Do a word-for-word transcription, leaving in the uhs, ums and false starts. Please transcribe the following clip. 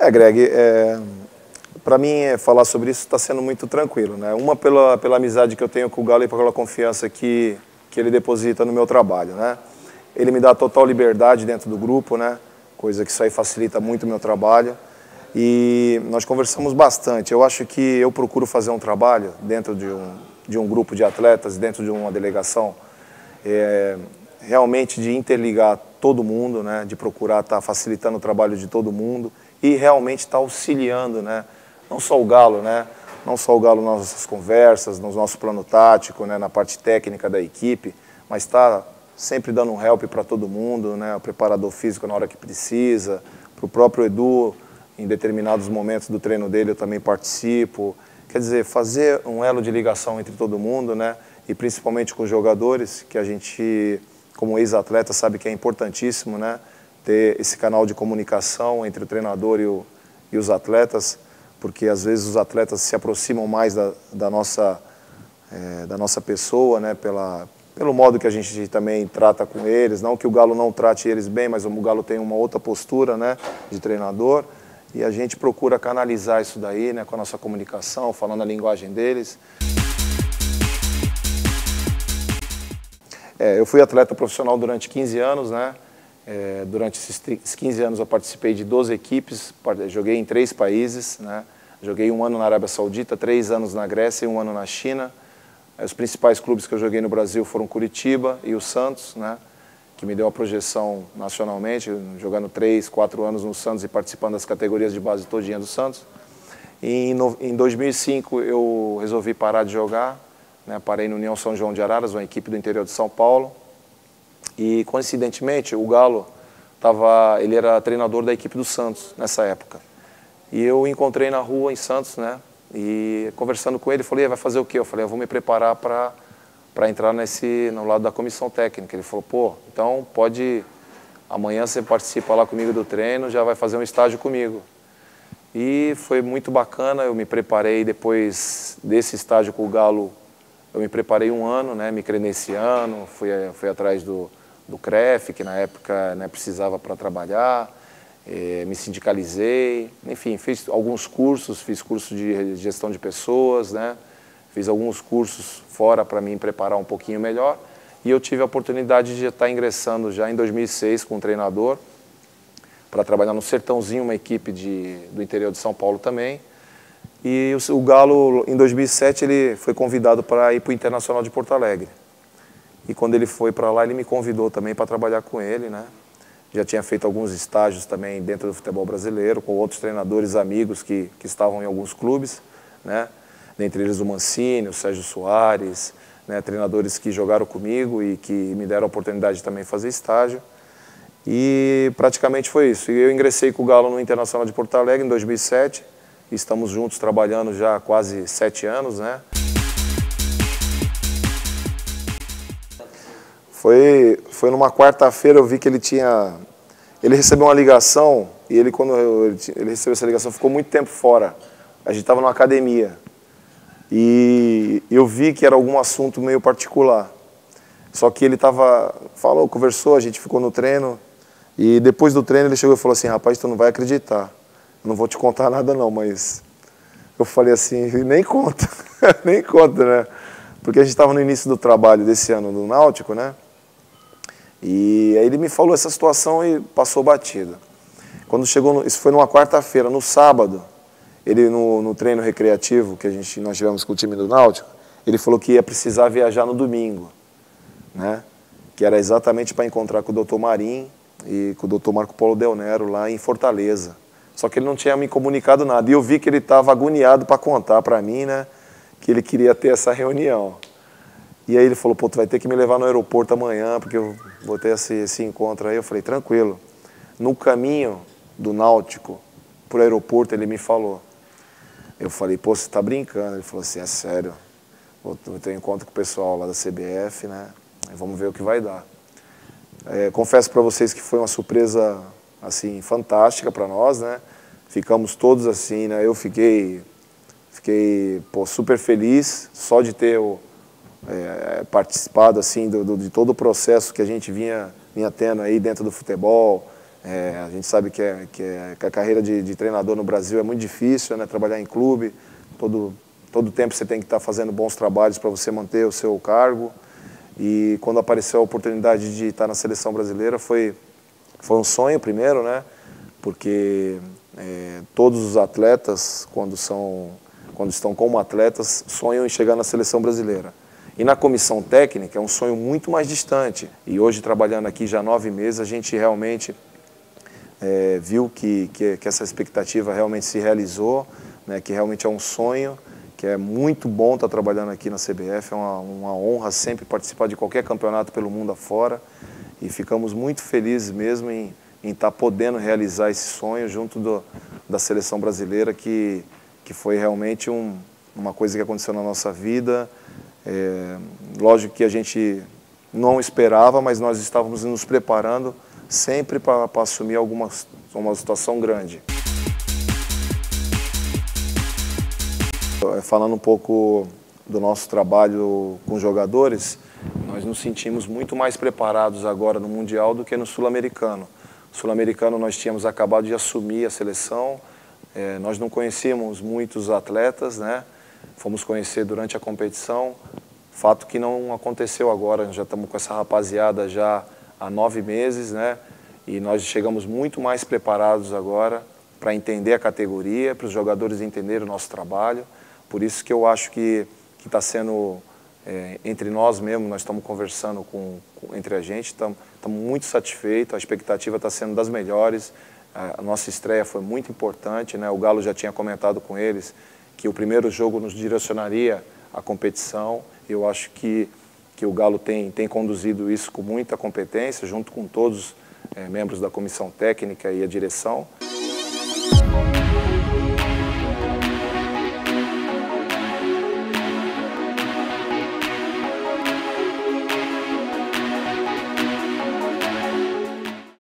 É, Greg, é, para mim falar sobre isso está sendo muito tranquilo, né? Uma pela, pela amizade que eu tenho com o Galo e pela confiança que, que ele deposita no meu trabalho, né? Ele me dá total liberdade dentro do grupo, né? Coisa que isso aí facilita muito o meu trabalho. E nós conversamos bastante. Eu acho que eu procuro fazer um trabalho dentro de um, de um grupo de atletas, dentro de uma delegação, é, realmente de interligar todo mundo, né? De procurar estar facilitando o trabalho de todo mundo e realmente estar auxiliando, né? Não só o Galo, né? Não só o Galo nas nossas conversas, no nosso plano tático, né? Na parte técnica da equipe, mas está sempre dando um help para todo mundo, né? O preparador físico na hora que precisa, para o próprio Edu, em determinados momentos do treino dele eu também participo. Quer dizer, fazer um elo de ligação entre todo mundo, né? E principalmente com os jogadores, que a gente, como ex-atleta, sabe que é importantíssimo, né? Ter esse canal de comunicação entre o treinador e, o, e os atletas, porque às vezes os atletas se aproximam mais da, da, nossa, é, da nossa pessoa, né? Pela, pelo modo que a gente também trata com eles. Não que o Galo não trate eles bem, mas o Galo tem uma outra postura, né? De treinador. E a gente procura canalizar isso daí, né, com a nossa comunicação, falando a linguagem deles. É, eu fui atleta profissional durante quinze anos, né? É, durante esses quinze anos eu participei de doze equipes, joguei em três países, né? Joguei um ano na Arábia Saudita, três anos na Grécia e um ano na China. Os principais clubes que eu joguei no Brasil foram Curitiba e o Santos, né? Que me deu a projeção nacionalmente, jogando três, quatro anos no Santos e participando das categorias de base todinha do Santos. E em dois mil e cinco eu resolvi parar de jogar, né? Parei no União São João de Araras, uma equipe do interior de São Paulo. E coincidentemente o Galo tava, ele era treinador da equipe do Santos nessa época. E eu o encontrei na rua em Santos, né? E conversando com ele, falei, vai fazer o quê? Eu falei, eu vou me preparar para para entrar nesse, no lado da comissão técnica. Ele falou, pô, então pode, amanhã você participa lá comigo do treino, já vai fazer um estágio comigo. E foi muito bacana, eu me preparei depois desse estágio com o Galo, eu me preparei um ano, né, me credenciando, fui, fui atrás do, do C R E F, que na época, né, precisava para trabalhar, eh, me sindicalizei, enfim, fiz alguns cursos, fiz curso de gestão de pessoas, né, fiz alguns cursos fora para me preparar um pouquinho melhor e eu tive a oportunidade de estar ingressando já em dois mil e seis com um treinador para trabalhar no Sertãozinho, uma equipe de, do interior de São Paulo também. E o, o Galo, em dois mil e sete, ele foi convidado para ir para o Internacional de Porto Alegre. E quando ele foi para lá, ele me convidou também para trabalhar com ele, né? Já tinha feito alguns estágios também dentro do futebol brasileiro, com outros treinadores amigos que, que estavam em alguns clubes, né? Dentre eles o Mancini, o Sérgio Soares, né, treinadores que jogaram comigo e que me deram a oportunidade de também fazer estágio. E praticamente foi isso. E eu ingressei com o Galo no Internacional de Porto Alegre em dois mil e sete. Estamos juntos trabalhando já há quase sete anos, né? Foi, foi numa quarta-feira, eu vi que ele tinha... Ele recebeu uma ligação e ele, quando eu, ele, ele recebeu essa ligação, ficou muito tempo fora. A gente estava numa academia. E eu vi que era algum assunto meio particular. Só que ele estava, falou, conversou, a gente ficou no treino. E depois do treino ele chegou e falou assim, rapaz, tu não vai acreditar. Eu não vou te contar nada não, mas... Eu falei assim, nem conta, nem conta, né? Porque a gente estava no início do trabalho desse ano no Náutico, né? E aí ele me falou essa situação e passou batida. Quando chegou, no, isso foi numa quarta-feira, no sábado... Ele, no, no treino recreativo que a gente, nós tivemos com o time do Náutico, ele falou que ia precisar viajar no domingo, né? Que era exatamente para encontrar com o doutor Marim e com o doutor Marco Polo Del Nero lá em Fortaleza. Só que ele não tinha me comunicado nada. E eu vi que ele estava agoniado para contar para mim, né? Que ele queria ter essa reunião. E aí ele falou, pô, tu vai ter que me levar no aeroporto amanhã, porque eu vou ter esse, esse encontro aí. Eu falei, tranquilo. No caminho do Náutico para o aeroporto, ele me falou. Eu falei, pô, você tá brincando? Ele falou assim, é sério, vou ter um encontro com o pessoal lá da C B F, né? Vamos ver o que vai dar. É, confesso para vocês que foi uma surpresa, assim, fantástica para nós, né? Ficamos todos assim, né? Eu fiquei, fiquei pô, super feliz só de ter o, é, participado, assim, do, do, de todo o processo que a gente vinha, vinha tendo aí dentro do futebol, É, a gente sabe que, é, que, é, que a carreira de, de treinador no Brasil é muito difícil, né? Trabalhar em clube, todo, todo tempo você tem que estar fazendo bons trabalhos para você manter o seu cargo. E quando apareceu a oportunidade de estar na seleção brasileira, foi, foi um sonho primeiro, né? Porque é, todos os atletas, quando, são, quando estão como atletas, sonham em chegar na seleção brasileira. E na comissão técnica é um sonho muito mais distante. E hoje, trabalhando aqui já há nove meses, a gente realmente é, viu que, que, que essa expectativa realmente se realizou, né? Que realmente é um sonho, que é muito bom estar trabalhando aqui na C B F, é uma, uma honra sempre participar de qualquer campeonato pelo mundo afora. E ficamos muito felizes mesmo em em estar podendo realizar esse sonho junto do, da seleção brasileira, que, que foi realmente um, uma coisa que aconteceu na nossa vida. É, lógico que a gente não esperava, mas nós estávamos nos preparando sempre para assumir alguma, uma situação grande. Falando um pouco do nosso trabalho com jogadores, nós nos sentimos muito mais preparados agora no Mundial do que no Sul-Americano. Sul-Americano nós tínhamos acabado de assumir a seleção, é, nós não conhecíamos muitos atletas, né? Fomos conhecer durante a competição, fato que não aconteceu agora, já estamos com essa rapaziada já há nove meses, né? E nós chegamos muito mais preparados agora para entender a categoria, para os jogadores entenderem o nosso trabalho, por isso que eu acho que está sendo... É, entre nós mesmos, nós estamos conversando com, com, entre a gente, estamos, estamos muito satisfeitos, a expectativa está sendo das melhores, a, a nossa estreia foi muito importante, né? O Galo já tinha comentado com eles que o primeiro jogo nos direcionaria à competição, eu acho que, que o Galo tem, tem conduzido isso com muita competência, junto com todos os é, membros da comissão técnica e a direção.